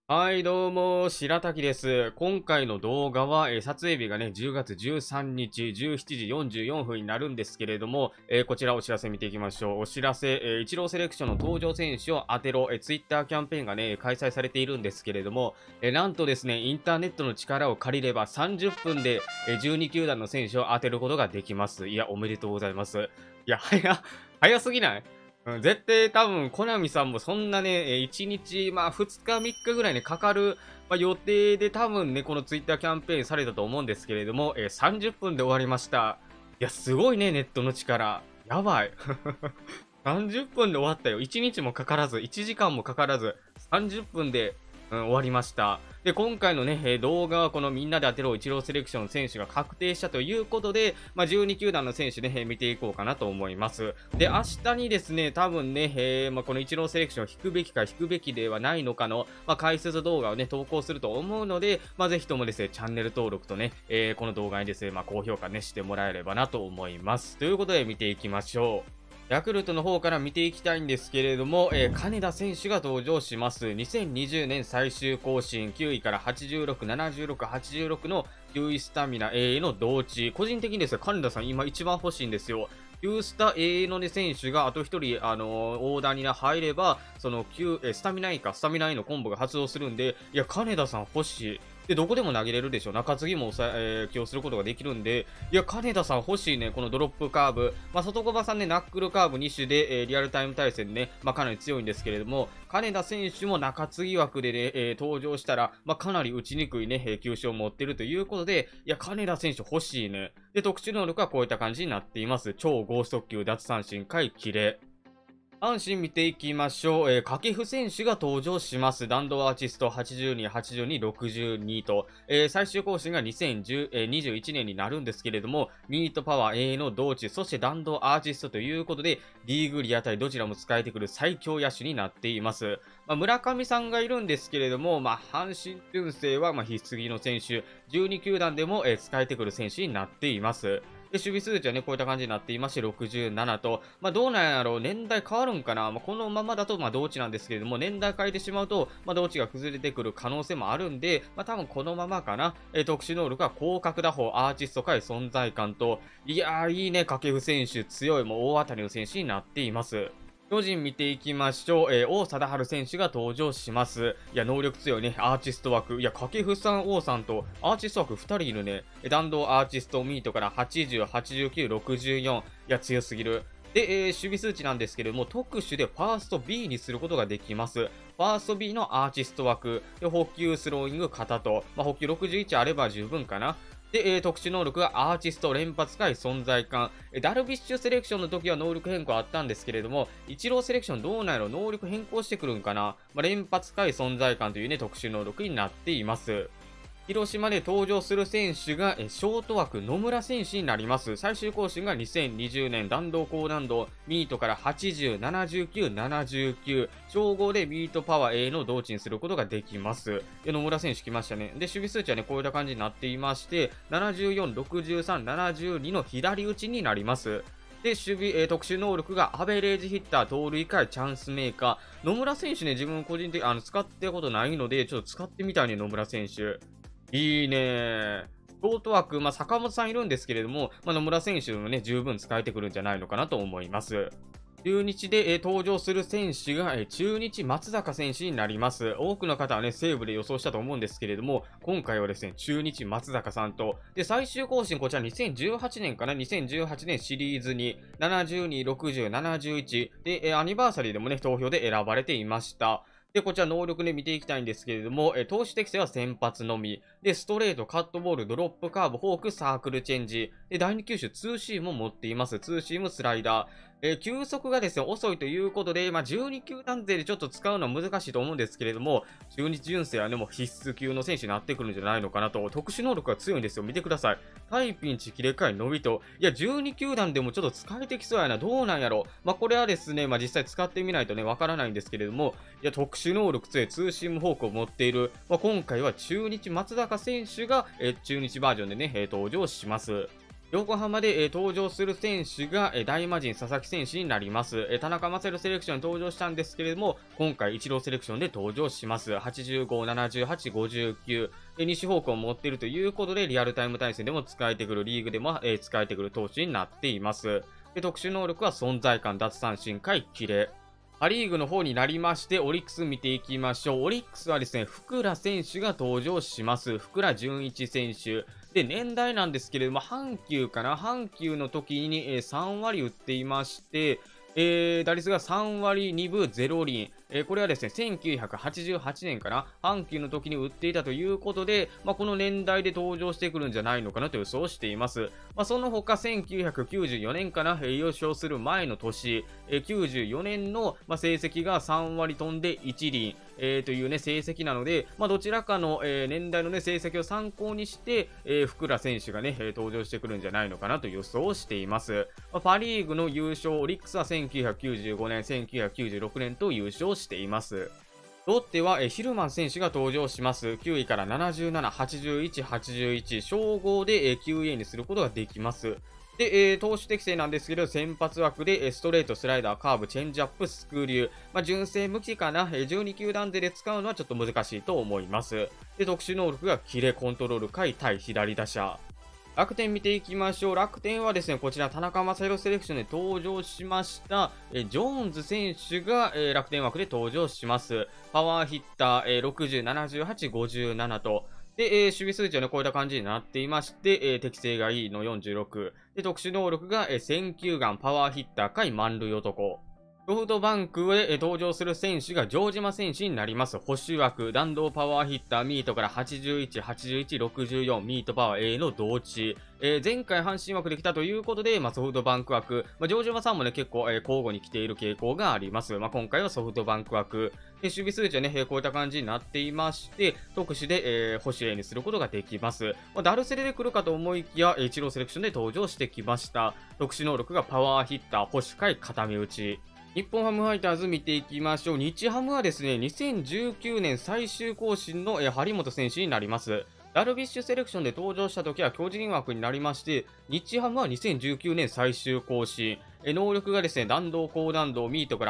はい、どうも、白滝です。今回の動画は、撮影日がね、10月13日、17時44分になるんですけれども、こちらお知らせ見ていきましょう。お知らせ、イチローセレクションの登場選手を当てろ、ツイッターキャンペーンがね、開催されているんですけれども、なんとですね、インターネットの力を借りれば30分で、12球団の選手を当てることができます。いや、おめでとうございます。いや、早すぎない？うん、絶対多分、コナミさんもそんなね、1日、まあ2日、3日ぐらいね、かかる、予定で多分ね、このツイッターキャンペーンされたと思うんですけれども、30分で終わりました。いや、すごいね、ネットの力。やばい。30分で終わったよ。1日もかからず、1時間もかからず、30分で、終わりました。で、今回のね、動画はこのみんなで当てろイチローセレクションの選手が確定したということで、12球団の選手ね、見ていこうかなと思います。で、明日にですね、多分ね、このイチローセレクションを引くべきか引くべきではないのかの、解説動画をね、投稿すると思うので、ぜひともですね、チャンネル登録とね、この動画にですね、高評価ね、してもらえればなと思います。ということで見ていきましょう。ヤクルトの方から見ていきたいんですけれども、金田選手が登場します。2020年最終更新、9位から86、76、86の9位スタミナ A の同値。個人的にですね、金田さん今一番欲しいんですよ。9スタ A の、ね、選手があと1人、オーダーに入れば、その9、スタミナ A か、スタミナ A のコンボが発動するんで、いや、金田さん欲しい。で、どこでも投げれるでしょ。中継ぎも起用することができるんで、いや、金田さん欲しいね、このドロップカーブ。外小場さんね、ナックルカーブ2種で、リアルタイム対戦ね、かなり強いんですけれども、金田選手も中継ぎ枠でね、登場したら、かなり打ちにくいね、球種を持っているということで、いや、金田選手欲しいね。で、特殊能力はこういった感じになっています。超高速球、奪三振、回、キレ。阪神見ていきましょう。掛布選手が登場します。弾道アーティスト82、82、62と、最終更新が2021年になるんですけれども、ミートパワー A の同値、そして弾道アーティストということで、リーグリアタイどちらも使えてくる最強野手になっています。村上さんがいるんですけれども、阪神純正は必須技の選手、12球団でも、使えてくる選手になっています。で、守備数値はね、こういった感じになっていまして、67と、どうなんやろう、年代変わるんかな、このままだと、同値なんですけれども、年代変えてしまうと、同値が崩れてくる可能性もあるんで、多分このままかな。特殊能力は広角打法、アーティスト界存在感と、いやー、いいね、掛布選手、強い、もう大当たりの選手になっています。巨人見ていきましょう。王貞治選手が登場します。いや、能力強いね、アーティスト枠。いや、掛布さん、王さんと、アーティスト枠2人いるね。弾道アーティストミートから80、89、64。いや、強すぎる。で、守備数値なんですけれども、特殊でファースト B にすることができます。ファースト B のアーティスト枠。で、補給スローイング型と、補給61あれば十分かな。で、特殊能力がアーティスト連発回存在感。ダルビッシュセレクションの時は能力変更あったんですけれども、イチローセレクションどうなんやろ能力変更してくるんかな、連発回存在感というね、特殊能力になっています。広島で登場する選手がショート枠野村選手になります。最終更新が2020年弾道高弾道ミートから80、79、79。称号でミートパワー A の同値にすることができます。で、野村選手来ましたね。で、守備数値はね、こういった感じになっていまして、74、63、72の左打ちになります。で、守備、特殊能力がアベレージヒッター、盗塁回、チャンスメーカー。野村選手ね、自分個人的に使ってことないので、ちょっと使ってみたいね、野村選手。いいね。ショート枠、坂本さんいるんですけれども、野村選手もね、十分使えてくるんじゃないのかなと思います。中日で、登場する選手が、中日松坂選手になります。多くの方はね、西武で予想したと思うんですけれども、今回はですね、中日松坂さんと、で、最終更新こちら2018年かな、2018年シリーズに、72、60、71、で、アニバーサリーでもね、投票で選ばれていました。で、こちら能力で見ていきたいんですけれども、投手適性は先発のみ。で、ストレート、カットボール、ドロップカーブ、フォーク、サークルチェンジ。で、第2球種、ツーシームを持っています。ツーシーム、スライダー。球速がですね、遅いということで、12球団勢でちょっと使うのは難しいと思うんですけれども、中日純正はね、もう必須級の選手になってくるんじゃないのかなと。特殊能力が強いんですよ。見てください。タイピンチ、切れ替え、伸びと。いや、12球団でもちょっと使えてきそうやな。どうなんやろ。これはですね、実際使ってみないとね、わからないんですけれども、いや、特殊能力強いツーシームフォークを持っている、今回は中日松坂選手が、中日バージョンでね、登場します。 横浜で、登場する選手が、大魔神佐々木選手になります。田中将大セレクションに登場したんですけれども、今回イチローセレクションで登場します。85、78、59。西方向を持っているということで、リアルタイム対戦でも使えてくる、リーグでも、使えてくる投手になっています。特殊能力は存在感、奪三振、回、キレ。パリーグの方になりまして、オリックス見ていきましょう。オリックスはですね、福良選手が登場します。福良純一選手。で、年代なんですけれども、阪急かな阪急の時に、3割打っていまして、打率が3割2分0厘。これはですね、1988年かな阪急の時に打っていたということで、この年代で登場してくるんじゃないのかなと予想しています。その他、1994年かな、優勝する前の年、94年の、成績が3割飛んで1厘、というね、成績なので、どちらかの、年代のね、成績を参考にして、福良選手がね、登場してくるんじゃないのかなと予想しています。パリーグの優勝、オリックスは1995年、1996年と優勝しています。ロッテはヒルマン選手が登場します。9位から77、81、81、称号で 9A にすることができます。で、投手適性なんですけど、先発枠でストレート、スライダー、カーブ、チェンジアップ、スクリュー。純正向きかな。12球団で使うのはちょっと難しいと思います。で、特殊能力がキレ、コントロール、回、対左打者。楽天見ていきましょう。楽天はですね、こちら田中将大セレクションで登場しました、ジョーンズ選手が、楽天枠で登場します。パワーヒッター、60、78、57と。で、守備数値はね、こういった感じになっていまして、適性がいいの46。で、特殊能力が、選球眼、パワーヒッター、回満塁男。ソフトバンクへ登場する選手が城島選手になります。保守枠、弾道パワーヒッター、ミートから81、81、64、ミートパワー A の同値。前回阪神枠で来たということで、ソフトバンク枠、城島さんもね、結構、交互に来ている傾向があります。今回はソフトバンク枠。で、守備数値はね、こういった感じになっていまして、特殊で、保守 A にすることができます。ダルセレで来るかと思いきや、イチローセレクションで登場してきました。特殊能力がパワーヒッター、保守回、固め打ち。日本ハムファイターズ見ていきましょう。日ハムはですね、2019年最終更新の張本選手になります。ダルビッシュセレクションで登場した時は巨人枠になりまして、日ハムは2019年最終更新。能力がですね、弾道、高弾道、ミートから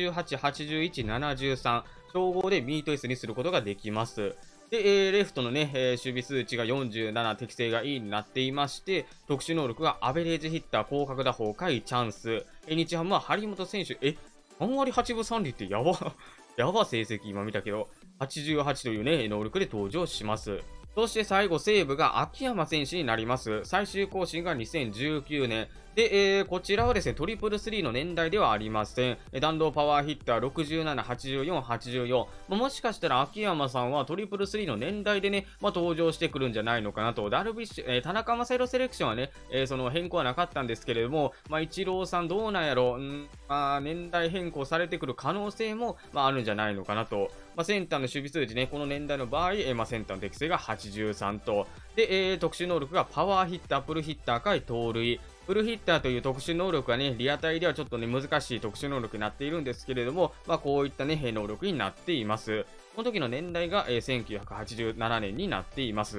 88、81、73、称号でミート S にすることができます。で、レフトのね、守備数値が47、適性がいいになっていまして、特殊能力がアベレージヒッター、広角打法、回チャンス。日ハムは張本選手、3割8分3厘ってやば、やば成績今見たけど、88というね、能力で登場します。そして最後、西武が秋山選手になります。最終更新が2019年。で、こちらはですね、トリプルスリーの年代ではありません。弾道パワーヒッター67、84、84。もしかしたら秋山さんはトリプルスリーの年代でね、登場してくるんじゃないのかなと。ダルビッシュ、田中将大セレクションはね、その変更はなかったんですけれども、イチローさんどうなんやろ年代変更されてくる可能性も、あるんじゃないのかなと。センターの守備数値ね、この年代の場合、センターの適性が83と。で、特殊能力がパワーヒッター、プルヒッター回盗塁。フルヒッターという特殊能力はね、リアタイではちょっとね、難しい特殊能力になっているんですけれども、こういったね、能力になっています。この時の年代が、1987年になっています。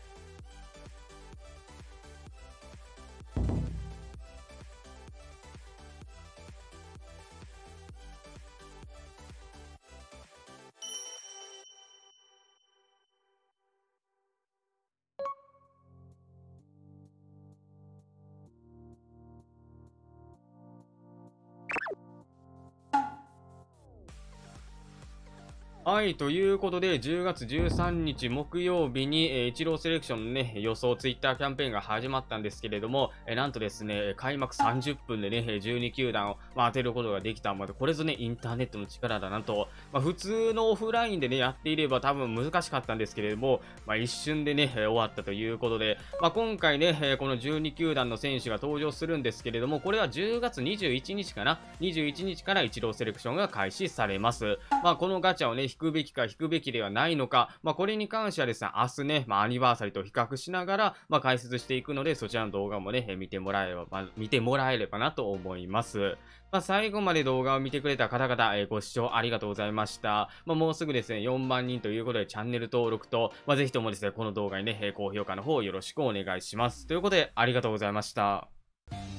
はい、ということで、10月13日木曜日に、イチローセレクションのね、予想ツイッターキャンペーンが始まったんですけれども、なんとですね、開幕30分でね、12球団を、当てることができた。これぞね、インターネットの力だなと。普通のオフラインでね、やっていれば多分難しかったんですけれども、一瞬でね、終わったということで、今回ね、この12球団の選手が登場するんですけれども、これは10月21日かな ?21 日からイチローセレクションが開始されます。このガチャをね、引くべきか引くべきではないのか、これに関してはですね、明日ね、アニバーサリーと比較しながら、解説していくので、そちらの動画もね、見てもらえればなと思います。最後まで動画を見てくれた方々、ご視聴ありがとうございました。もうすぐですね、4万人ということでチャンネル登録と、ぜひともですね、この動画にね、高評価の方よろしくお願いします。ということで、ありがとうございました。